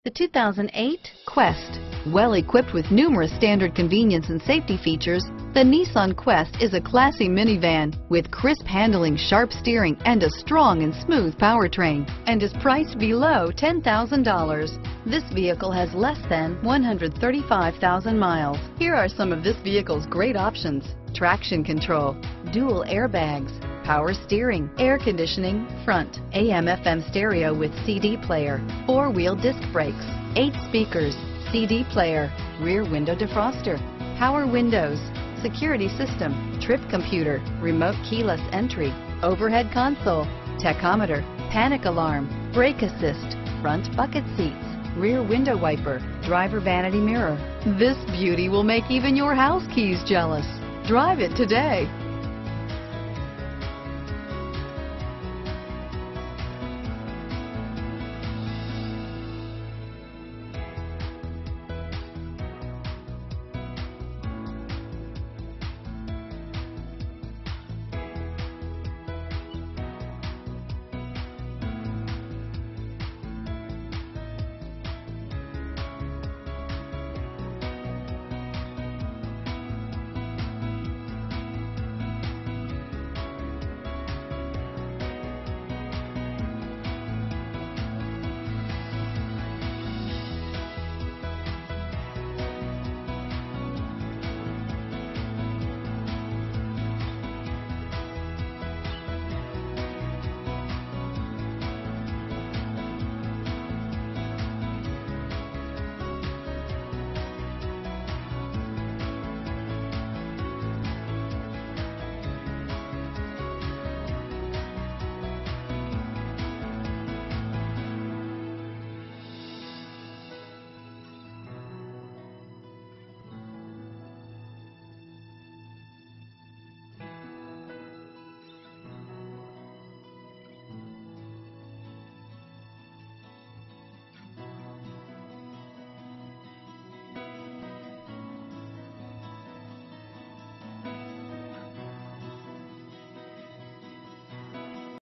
The 2008 Quest. Well equipped with numerous standard convenience and safety features, the Nissan Quest is a classy minivan with crisp handling, sharp steering, and a strong and smooth powertrain, and is priced below $10,000. This vehicle has less than 135,000 miles. Here are some of this vehicle's great options: traction control, dual airbags, power steering, air conditioning, front, AM/FM stereo with CD player, 4-wheel disc brakes, 8 speakers, CD player, rear window defroster, power windows, security system, trip computer, remote keyless entry, overhead console, tachometer, panic alarm, brake assist, front bucket seats, rear window wiper, driver vanity mirror. This beauty will make even your house keys jealous. Drive it today.